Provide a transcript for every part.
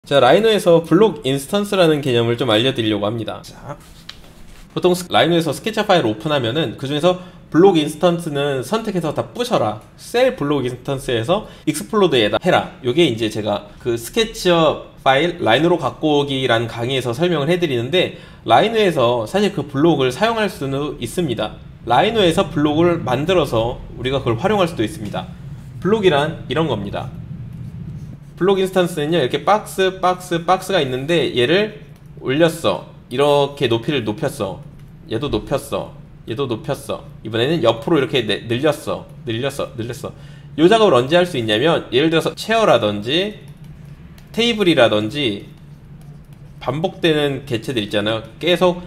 자, 라이노에서 블록 인스턴스라는 개념을 좀 알려드리려고 합니다. 자, 보통 라이노에서 스케치 파일 오픈하면은 그 중에서 블록 인스턴스는 선택해서 다 부셔라, 셀 블록 인스턴스에서 익스플로드에다 해라. 요게 이제 제가 그 스케치업 파일 라이노로 갖고 오기라는 강의에서 설명을 해드리는데, 라이노에서 사실 그 블록을 사용할 수는 있습니다. 라이노에서 블록을 만들어서 우리가 그걸 활용할 수도 있습니다. 블록이란 이런 겁니다. 블록 인스턴스는요, 이렇게 박스가 있는데 얘를 올렸어, 이렇게 높이를 높였어, 얘도 높였어, 얘도 높였어, 이번에는 옆으로 이렇게 늘렸어. 이 작업을 언제 할 수 있냐면, 예를 들어서 체어라든지 테이블이라든지 반복되는 개체들 있잖아요. 계속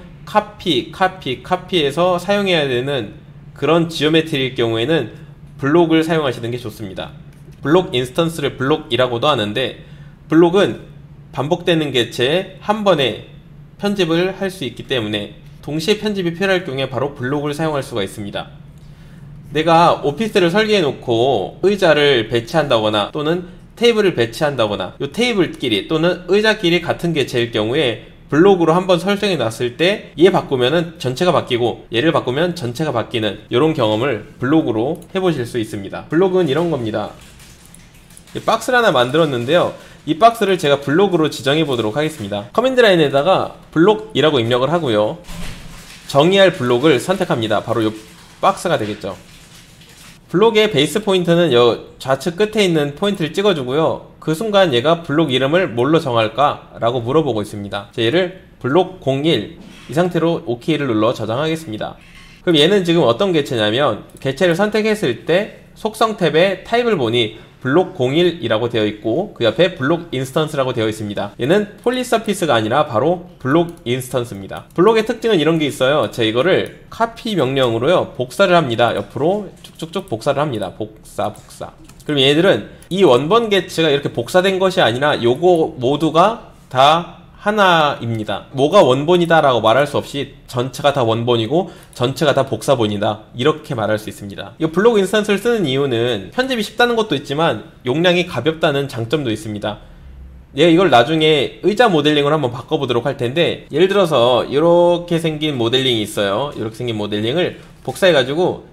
카피해서 사용해야 되는 그런 지오메트리일 경우에는 블록을 사용하시는 게 좋습니다. 블록 인스턴스를 블록이라고도 하는데, 블록은 반복되는 개체에 한 번에 편집을 할 수 있기 때문에 동시에 편집이 필요할 경우에 바로 블록을 사용할 수가 있습니다. 내가 오피스를 설계해 놓고 의자를 배치한다거나 또는 테이블을 배치한다거나, 이 테이블끼리 또는 의자끼리 같은 개체일 경우에 블록으로 한번 설정해 놨을 때 얘 바꾸면은 전체가 바뀌고 얘를 바꾸면 전체가 바뀌는 이런 경험을 블록으로 해보실 수 있습니다. 블록은 이런 겁니다. 박스를 하나 만들었는데요, 이 박스를 제가 블록으로 지정해 보도록 하겠습니다. 커맨드 라인에다가 블록이라고 입력을 하고요, 정의할 블록을 선택합니다. 바로 이 박스가 되겠죠. 블록의 베이스 포인트는 이 좌측 끝에 있는 포인트를 찍어주고요, 그 순간 얘가 블록 이름을 뭘로 정할까? 라고 물어보고 있습니다. 얘를 블록 01 이 상태로 OK를 눌러 저장하겠습니다. 그럼 얘는 지금 어떤 개체냐면, 개체를 선택했을 때 속성 탭에 타입을 보니 블록 01이라고 되어 있고 그 옆에 블록 인스턴스라고 되어 있습니다. 얘는 폴리서피스가 아니라 바로 블록 인스턴스입니다. 블록의 특징은 이런 게 있어요. 제가 이거를 카피 명령으로요 복사를 합니다. 옆으로 쭉쭉쭉 복사를 합니다. 복사. 그럼 얘들은 이 원본 개체가 이렇게 복사된 것이 아니라 요거 모두가 다 하나입니다. 뭐가 원본이다 라고 말할 수 없이 전체가 다 원본이고 전체가 다 복사본이다, 이렇게 말할 수 있습니다. 이 블록 인스턴스를 쓰는 이유는 편집이 쉽다는 것도 있지만 용량이 가볍다는 장점도 있습니다. 내가 이걸 나중에 의자 모델링을 한번 바꿔보도록 할 텐데, 예를 들어서 이렇게 생긴 모델링이 있어요. 이렇게 생긴 모델링을 복사해가지고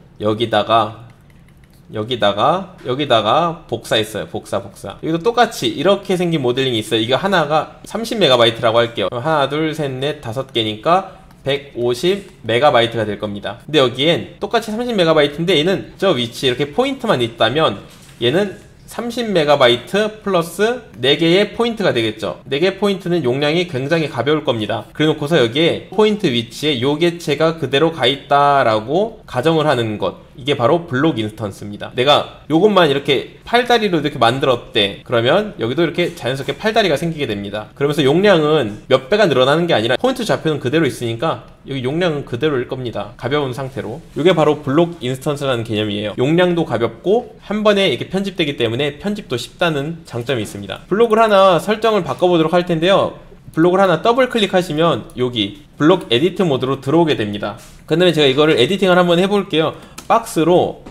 여기다가 복사했어요. 복사. 여기도 똑같이 이렇게 생긴 모델링이 있어요. 이거 하나가 30MB라고 할게요. 하나, 둘, 셋, 넷, 5개니까 150MB가 될 겁니다. 근데 여기엔 똑같이 30MB인데 얘는 저 위치에 이렇게 포인트만 있다면 얘는 30MB 플러스 4개의 포인트가 되겠죠. 4개의 포인트는 용량이 굉장히 가벼울 겁니다. 그래 놓고서 여기에 포인트 위치에 요 개체가 그대로 가 있다라고 가정을 하는 것, 이게 바로 블록 인스턴스입니다. 내가 요것만 이렇게 팔다리로 이렇게 만들었대. 그러면 여기도 이렇게 자연스럽게 팔다리가 생기게 됩니다. 그러면서 용량은 몇 배가 늘어나는 게 아니라 포인트 좌표는 그대로 있으니까 여기 용량은 그대로일 겁니다. 가벼운 상태로. 이게 바로 블록 인스턴스라는 개념이에요. 용량도 가볍고 한 번에 이렇게 편집되기 때문에 편집도 쉽다는 장점이 있습니다. 블록을 하나 설정을 바꿔보도록 할 텐데요, 블록을 하나 더블 클릭하시면 여기 블록 에디트 모드로 들어오게 됩니다. 그 다음에 제가 이거를 에디팅을 한번 해볼게요. 박스로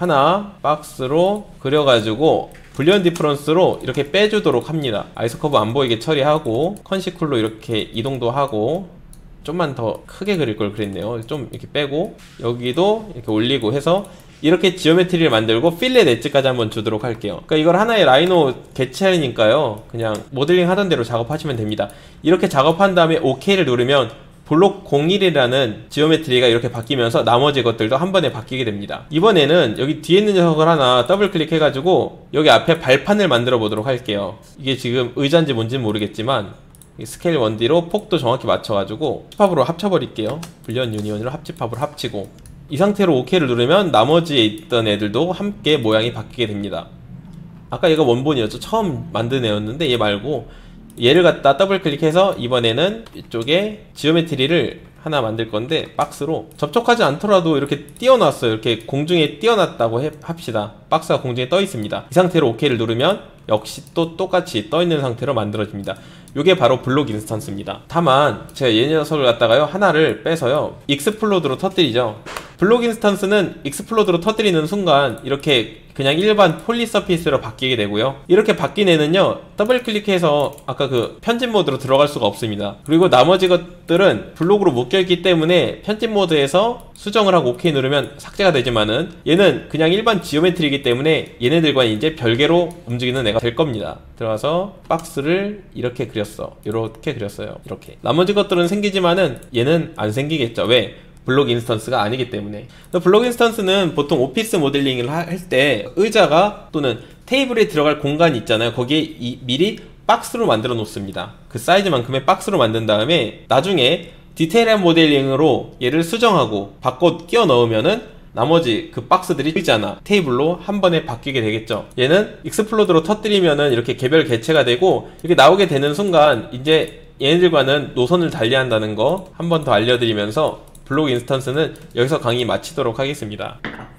그려가지고 불리언 디퍼런스로 이렇게 빼주도록 합니다. 아이소 커브 안 보이게 처리하고 컨시쿨로 이렇게 이동도 하고, 좀만 더 크게 그릴 걸 그랬네요. 좀 이렇게 빼고 여기도 이렇게 올리고 해서 이렇게 지오메트리를 만들고 필렛 엣지까지 한번 주도록 할게요. 그러니까 이걸 하나의 라이노 개체니까요, 그냥 모델링 하던 대로 작업하시면 됩니다. 이렇게 작업한 다음에 OK를 누르면 블록 01이라는 지오메트리가 이렇게 바뀌면서 나머지 것들도 한 번에 바뀌게 됩니다. 이번에는 여기 뒤에 있는 녀석을 하나 더블 클릭해가지고 여기 앞에 발판을 만들어 보도록 할게요. 이게 지금 의자인지 뭔지는 모르겠지만 스케일 1D로 폭도 정확히 맞춰가지고 합집합으로 합쳐버릴게요. 불리언 유니온으로 합집합으로 합치고 이 상태로 OK를 누르면 나머지에 있던 애들도 함께 모양이 바뀌게 됩니다. 아까 얘가 원본이었죠. 처음 만든 애였는데 얘 말고 얘를 갖다 더블 클릭해서 이번에는 이쪽에 지오메트리를 하나 만들 건데, 박스로 접촉하지 않더라도 이렇게 띄워놨어요. 이렇게 공중에 띄워놨다고 합시다. 박스가 공중에 떠 있습니다. 이 상태로 OK를 누르면 역시 또 똑같이 떠 있는 상태로 만들어집니다. 이게 바로 블록 인스턴스입니다. 다만 제가 얘 녀석을 갖다가요 하나를 빼서요 익스플로드로 터뜨리죠. 블록 인스턴스는 익스플로드로 터뜨리는 순간 이렇게 그냥 일반 폴리 서피스로 바뀌게 되고요. 이렇게 바뀐 애는요, 더블 클릭해서 아까 그 편집 모드로 들어갈 수가 없습니다. 그리고 나머지 것들은 블록으로 묶여있기 때문에 편집 모드에서 수정을 하고 OK 누르면 삭제가 되지만은 얘는 그냥 일반 지오메트리이기 때문에 얘네들과 이제 별개로 움직이는 애가 될 겁니다. 들어가서 박스를 이렇게 그렸어. 이렇게 그렸어요. 이렇게. 나머지 것들은 생기지만은 얘는 안 생기겠죠. 왜? 블록 인스턴스가 아니기 때문에. 블록 인스턴스는 보통 오피스 모델링을 할 때 의자가 또는 테이블에 들어갈 공간이 있잖아요. 거기에 미리 박스로 만들어 놓습니다. 그 사이즈만큼의 박스로 만든 다음에 나중에 디테일한 모델링으로 얘를 수정하고 바꿔 끼워 넣으면은 나머지 그 박스들이 의자나 테이블로 한 번에 바뀌게 되겠죠. 얘는 익스플로드로 터뜨리면은 이렇게 개별 개체가 되고 이렇게 나오게 되는 순간 이제 얘네들과는 노선을 달리한다는 거 한 번 더 알려드리면서 블록 인스턴스는 여기서 강의 마치도록 하겠습니다.